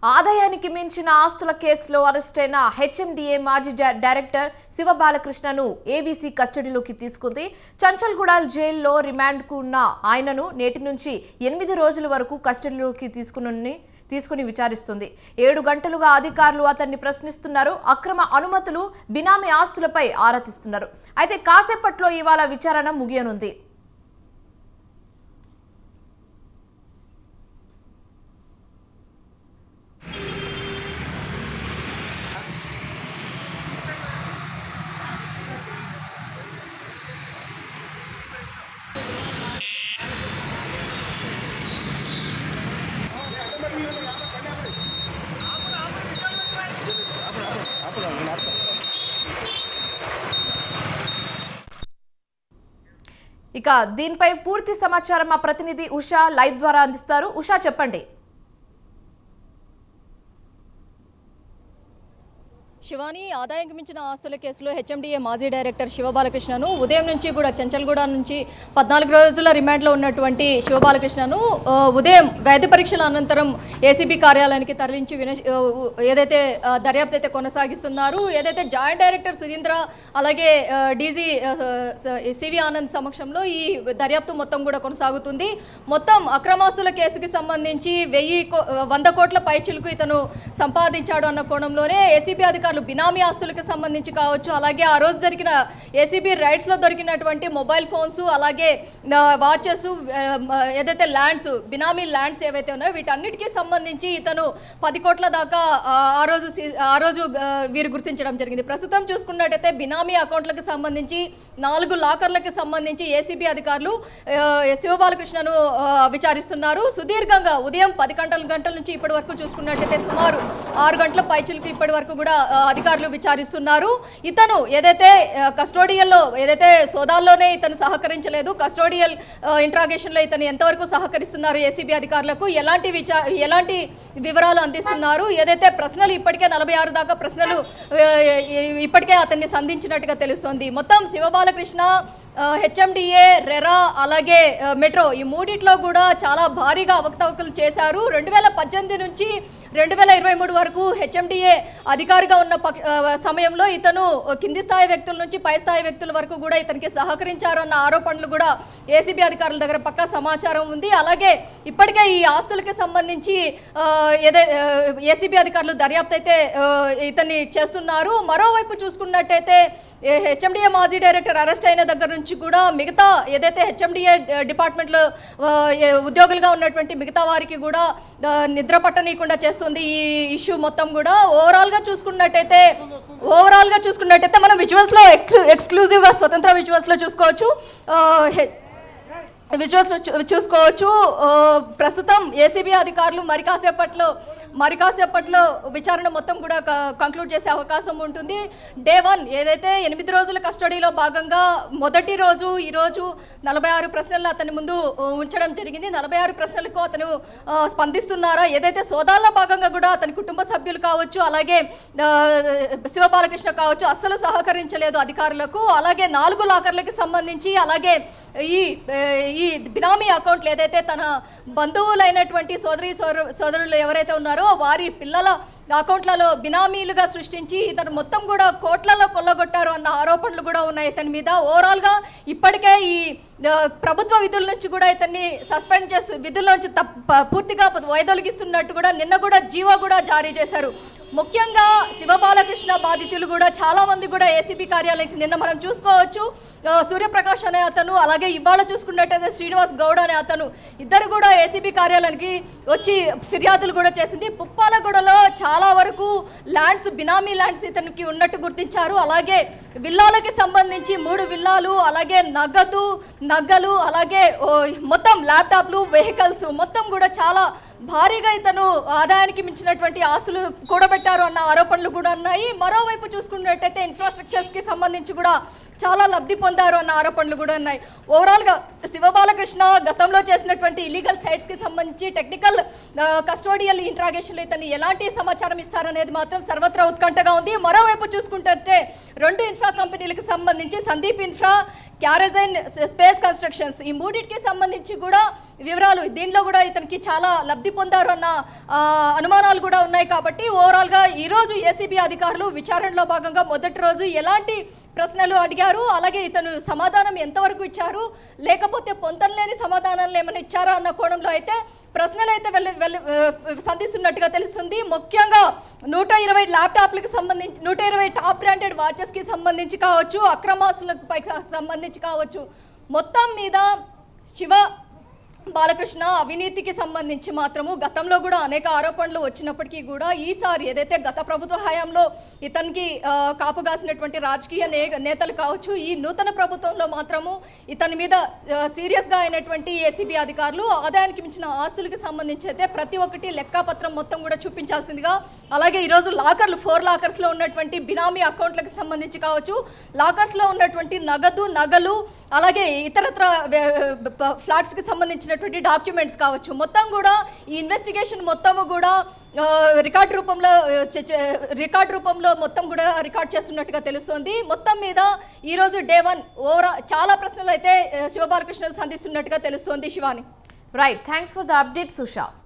ఆదాయానికి మించిన ఆస్తుల కేసులో అరెస్ట్ అయిన హెచ్ఎండిఏ మాజీ డైరెక్టర్ శివబాలకృష్ణను ఏబీసీ కస్టడీలోకి తీసుకుంది. చంచల్గూడ జైల్లో రిమాండ్కు ఉన్న ఆయనను నేటి నుంచి 8 రోజుల వరకు కస్టడీలోకి తీసుకుని విచారిస్తుంది. 7 గంటలుగా అధికారులు అతన్ని ప్రశ్నిస్తున్నారు. అక్రమ అనుమతులు, బినామీ ఆస్తులపై ఆరా తీస్తున్నారు. అయితే కాసేపట్లో ఇవాళ విచారణ ముగియనుంది. ఇక దీనిపై పూర్తి సమాచారం మా ప్రతినిధి ఉషా లైవ్ ద్వారా అందిస్తారు. ఉషా, చెప్పండి. శివాని, ఆదాయానికి మించిన ఆస్తుల కేసులో హెచ్ఎండిఏ మాజీ డైరెక్టర్ శివబాలకృష్ణను ఉదయం నుంచి కూడా చంచల్గూడ నుంచి 14 రోజుల రిమాండ్లో ఉన్నటువంటి శివబాలకృష్ణను ఉదయం వైద్య పరీక్షల అనంతరం ఏసీబీ కార్యాలయానికి తరలించి ఏదైతే దర్యాప్తు అయితే కొనసాగిస్తున్నారు. ఏదైతే జాయింట్ డైరెక్టర్ సుధీంద్ర అలాగే డీజీ సివి ఆనంద్ సమక్షంలో ఈ దర్యాప్తు మొత్తం కూడా కొనసాగుతుంది. మొత్తం అక్రమాస్తుల కేసుకి సంబంధించి 100 కోట్ల పైచిలుకు ఇతను సంపాదించాడు అన్న కోణంలోనే ఏసీబీ అధికారులు బినామీ ఆస్తులకు సంబంధించి కావచ్చు, అలాగే ఆ రోజు దొరికిన ఏసీబీ రైట్స్ లో దొరికినటువంటి మొబైల్ ఫోన్స్, అలాగే వాచెస్, ఏదైతే ల్యాండ్స్, బినామీ ల్యాండ్స్ ఏవైతే ఉన్నాయో వీటన్నిటికీ సంబంధించి ఇతను 10 కోట్ల దాకా ఆ రోజు వీరు గుర్తించడం జరిగింది. ప్రస్తుతం చూసుకున్నట్టయితే బినామీ అకౌంట్లకు సంబంధించి 4 లాకర్లకు సంబంధించి ఏసీబీ అధికారులు శివబాలకృష్ణను విచారిస్తున్నారు. సుదీర్ఘంగా ఉదయం 10 గంటల నుంచి ఇప్పటి వరకు చూసుకున్నట్టయితే సుమారు 6 గంటల పైచిలకు ఇప్పటి వరకు కూడా అధికారులు విచారిస్తున్నారు. ఇతను ఏదైతే కస్టోడియల్లో ఏదైతే సోదాల్లోనే ఇతను సహకరించలేదు, కస్టోడియల్ ఇంట్రాగేషన్ లో ఇతను ఎంతవరకు సహకరిస్తున్నారు ఏసీబీ అధికారులకు, ఎలాంటి వివరాలు అందిస్తున్నారు, ఏదైతే ప్రశ్నలు ఇప్పటికే 46 దాకా ప్రశ్నలు ఇప్పటికే అతన్ని సంధించినట్టుగా తెలుస్తోంది. మొత్తం శివబాలకృష్ణ, హెచ్ఎండిఏ, రెరా అలాగే మెట్రో ఈ మూడిట్లో కూడా చాలా భారీగా అవకతవకలు చేశారు. 2018 నుంచి 2023 వరకు హెచ్ఎండిఏ అధికారిగా ఉన్న సమయంలో ఇతను కింది స్థాయి వ్యక్తుల నుంచి పై స్థాయి వ్యక్తుల వరకు కూడా ఇతనికి సహకరించారు అన్న ఆరోపణలు కూడా ఏసీబీ అధికారుల దగ్గర పక్కా సమాచారం ఉంది. అలాగే ఇప్పటికే ఈ ఆస్తులకి సంబంధించి ఏసీబీ అధికారులు దర్యాప్తు అయితే ఇతన్ని చేస్తున్నారు. మరోవైపు చూసుకున్నట్టయితే హెచ్ఎండిఏ మాజీ డైరెక్టర్ అరెస్ట్ అయిన దగ్గర నుంచి కూడా మిగతా ఏదైతే హెచ్ఎండిఏ డిపార్ట్మెంట్లో ఉద్యోగులుగా ఉన్నటువంటి మిగతా వారికి కూడా నిద్ర పట్టనీయకుండా చేస్తుంది ఈ ఇష్యూ మొత్తం కూడా. ఓవరాల్ గా చూసుకున్నట్టయితే మనం విజువల్స్ లో ఎక్స్క్లూజివ్ గా స్వతంత్ర విజువల్స్ లో చూసుకోవచ్చు. ప్రస్తుతం ఏసీబీ అధికారులు మరి కాసేపట్లో విచారణ మొత్తం కూడా కంక్లూడ్ చేసే అవకాశం ఉంటుంది. డే 1 ఏదైతే 8 రోజుల కస్టడీలో భాగంగా మొదటి రోజు ఈ రోజు 46 ప్రశ్నలు అతని ముందు ఉంచడం జరిగింది. 46 ప్రశ్నలకు అతను స్పందిస్తున్నారా, ఏదైతే సోదాల్లో భాగంగా కూడా అతని కుటుంబ సభ్యులు కావచ్చు, అలాగే శివబాలకృష్ణ కావచ్చు అస్సలు సహకరించలేదు అధికారులకు. అలాగే 4 లాకర్లకు సంబంధించి, అలాగే ఈ బినామీ అకౌంట్లు ఏదైతే తన బంధువులైనటువంటి సోదరులు ఎవరైతే ఉన్నారో వారి పిల్లల అకౌంట్లలో బినామీలుగా సృష్టించి ఇతను మొత్తం కూడా కోట్లలో కొల్లగొట్టారు అన్న ఆరోపణలు కూడా ఉన్నాయి ఇతని మీద. ఓవరాల్ గా ఇప్పటికే ఈ ప్రభుత్వ విధుల నుంచి కూడా ఇతన్ని సస్పెండ్ చేస్తూ విధుల నుంచి పూర్తిగా వైదొలిగిస్తున్నట్టు కూడా నిన్న కూడా జీవో కూడా జారీ చేశారు. ముఖ్యంగా శివబాలకృష్ణ బాధితులు కూడా చాలా మంది కూడా ఏసీబీ కార్యాలయానికి నిన్న మనం చూసుకోవచ్చు. సూర్యప్రకాష్ అనే అతను, అలాగే ఇవాళ చూసుకున్నట్టయితే శ్రీనివాస్ గౌడ్ అనే అతను, ఇద్దరు కూడా ఏసీబీ కార్యాలయానికి వచ్చి ఫిర్యాదులు కూడా చేసింది. పుప్పాలగూడలో చాలా వరకు ల్యాండ్స్, బినామీ ల్యాండ్స్ ఇతనికి ఉన్నట్టు గుర్తించారు. అలాగే విల్లాలకి సంబంధించి 3 విల్లాలు, అలాగే నగలు, అలాగే మొత్తం ల్యాప్టాప్లు, వెహికల్స్ మొత్తం కూడా చాలా భారీగా ఇతను ఆదాయానికి మించినటువంటి ఆస్తులు కూడబెట్టారు అన్న ఆరోపణలు కూడా ఉన్నాయి. మరోవైపు చూసుకున్నట్టయితే ఇన్ఫ్రాస్ట్రక్చర్స్ కి సంబంధించి కూడా చాలా లబ్ధి పొందారు అన్న ఆరోపణలు కూడా ఉన్నాయి. ఓవరాల్ గా శివబాలకృష్ణ గతంలో చేసినటువంటి ఇల్లీగల్ సైట్స్ కి సంబంధించి టెక్నికల్ కస్టోడియల్ ఇంట్రాగేషన్ లో ఇతను ఎలాంటి సమాచారం ఇస్తారనేది మాత్రం సర్వత్రా ఉత్కంఠగా ఉంది. మరోవైపు చూసుకుంటే 2 ఇన్ఫ్రా కంపెనీలకు సంబంధించి సందీప్ ఇన్ఫ్రా, క్యారజైన్ స్పేస్ కన్స్ట్రక్షన్స్, ఈ మూడింటికి సంబంధించి కూడా వివరాలు, దీనిలో కూడా ఇతనికి చాలా లబ్ధి పొందారు అన్న అనుమానాలు కూడా ఉన్నాయి. కాబట్టి ఓవరాల్గా ఈరోజు ఏసీబీ అధికారులు విచారణలో భాగంగా మొదటి రోజు ఎలాంటి ప్రశ్నలు అడిగారు, అలాగే ఇతను సమాధానం ఎంతవరకు ఇచ్చారు, లేకపోతే పొంతనలేని సమాధానాలు ఏమైనా ఇచ్చారా అన్న కోణంలో అయితే ప్రశ్నలు అయితే సంధిస్తున్నట్టుగా తెలుస్తుంది. ముఖ్యంగా 120 ల్యాప్టాప్లకు సంబంధించి, 120 టాప్ బ్రాండెడ్ వాచెస్కి సంబంధించి కావచ్చు, అక్రమాస్తులకు సంబంధించి కావచ్చు, మొత్తం మీద శివ బాలకృష్ణ అవినీతికి సంబంధించి మాత్రము గతంలో కూడా అనేక ఆరోపణలు వచ్చినప్పటికీ కూడా ఈసారి ఏదైతే గత ప్రభుత్వ హయాంలో ఇతనికి కాపుగాసినటువంటి రాజకీయ నేతలు కావచ్చు, ఈ నూతన ప్రభుత్వంలో మాత్రము ఇతని మీద సీరియస్గా అయినటువంటి ఏసీబీ అధికారులు ఆదాయానికి మించిన ఆస్తులకు సంబంధించి అయితే ప్రతి ఒక్కటి లెక్కాపత్రం మొత్తం కూడా చూపించాల్సిందిగా, అలాగే ఈరోజు లాకర్లు 4 లాకర్స్లో ఉన్నటువంటి బినామీ అకౌంట్లకు సంబంధించి కావచ్చు, లాకర్స్లో ఉన్నటువంటి నగలు, అలాగే ఇతరత్ర ఫ్లాట్స్కి సంబంధించిన డాక్యుమెంట్స్ కావచ్చు, మొత్తం కూడా ఈ ఇన్వెస్టిగేషన్ మొత్తము కూడా రికార్డ్ రూపంలో మొత్తం కూడా రికార్డ్ చేస్తున్నట్టుగా తెలుస్తోంది. మొత్తం మీద ఈరోజు డే 1 చాలా ప్రశ్నలు అయితే శివబాలకృష్ణ సంధిస్తున్నట్టుగా తెలుస్తోంది. Shivani, right, thanks for the update సుషా.